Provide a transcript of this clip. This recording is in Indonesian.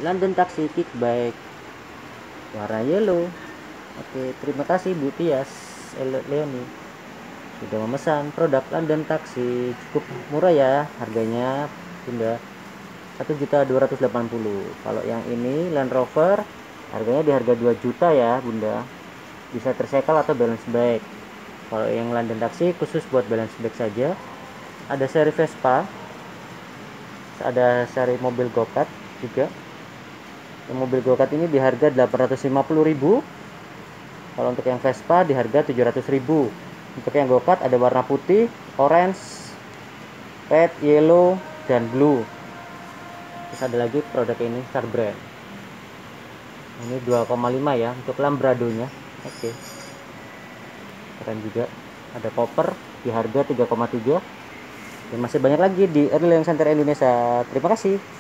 London Taxi Kickback warna yellow. Oke, terima kasih Bu Tias Leoni sudah memesan produk London Taxi. Cukup murah ya harganya Bunda, 1.280.000. Kalau yang ini Land Rover harganya di harga 2 juta ya Bunda, bisa tersekal atau balance back. Kalau yang London Taxi khusus buat balance back saja. Ada seri Vespa, ada seri mobil go-kart juga. Yang mobil go-kart ini di harga 850.000. Kalau untuk yang Vespa di harga 700.000. Untuk yang go-kart ada warna putih, orange, red, yellow, dan blue. Terus ada lagi produk ini Star Brand. Ini 2,5 ya untuk Lambradonya. Oke. Keren juga. Ada koper di harga 3,3. Dan masih banyak lagi di Erlang Center Indonesia. Terima kasih.